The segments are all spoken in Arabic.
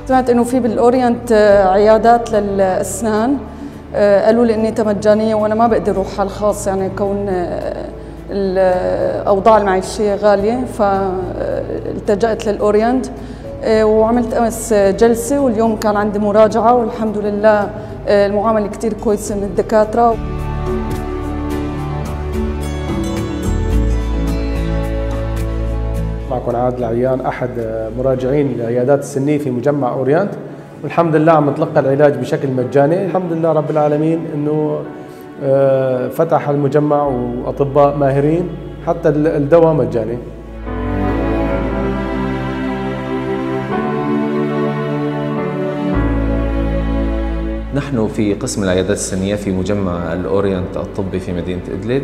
سمعت انه في بالاورينت عيادات للاسنان، قالوا لي اني مجانيه وانا ما بقدر اروح على الخاص، يعني كون الاوضاع المعيشيه غاليه، فالتجأت للاورينت وعملت امس جلسه، واليوم كان عندي مراجعه والحمد لله المعامله كثير كويسه من الدكاتره. معكم عادل عيان، أحد مراجعين العيادات السنية في مجمع أورينت، والحمد لله عم نتلقى العلاج بشكل مجاني. الحمد لله رب العالمين إنه فتح المجمع وأطباء ماهرين، حتى الدواء مجاني. نحن في قسم العيادات السنية في مجمع الأورينت الطبي في مدينة إدلب.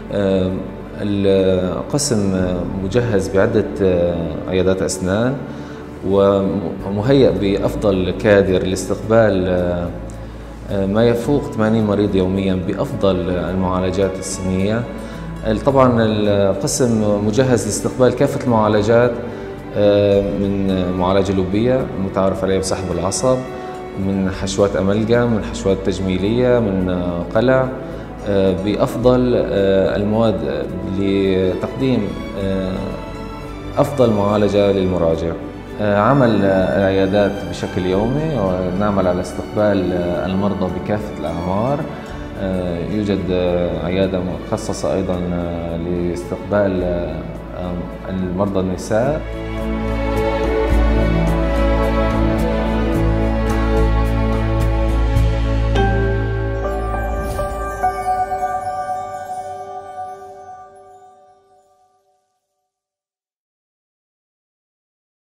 القسم مجهز بعدة عيادات أسنان ومهيأ بأفضل كادر لاستقبال ما يفوق 80 مريض يوميا بأفضل المعالجات السنية. طبعا القسم مجهز لاستقبال كافة المعالجات، من معالجة لوبية المتعارف عليها بسحب العصب، من حشوات أملجم، من حشوات تجميلية، من قلع، بأفضل المواد لتقديم أفضل معالجة للمراجع. عمل العيادات بشكل يومي، ونعمل على استقبال المرضى بكافة الأعمار. يوجد عيادة مخصصة أيضا لاستقبال المرضى النساء.